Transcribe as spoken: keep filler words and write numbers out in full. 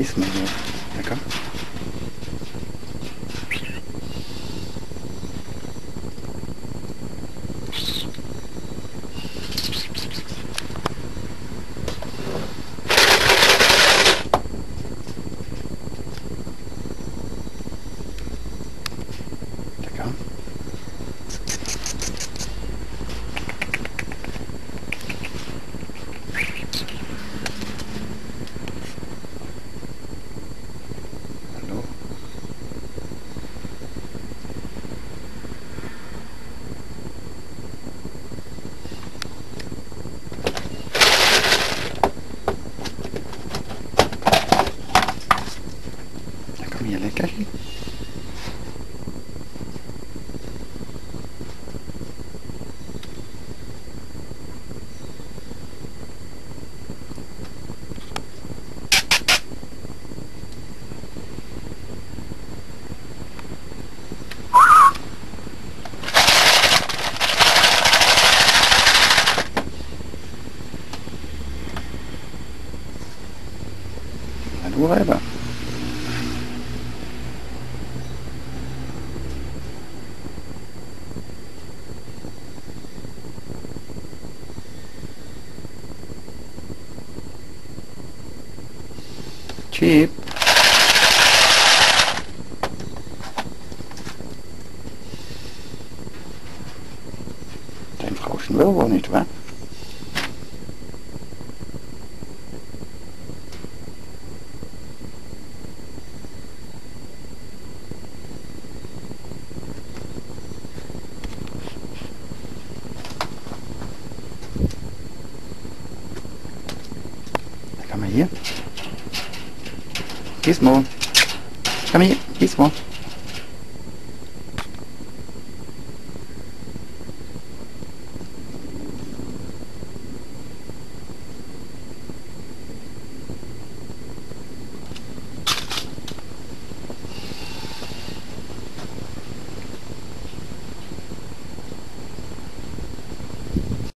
Iss mal so. Lecker. Lecker. Hallo. Na komm hier, Leckerchen. Hallo, Weiber. Chip. Dein Frauchen will wohl nicht, wa? Da kann man hier. Gizmo. Komm hier, Gizmo.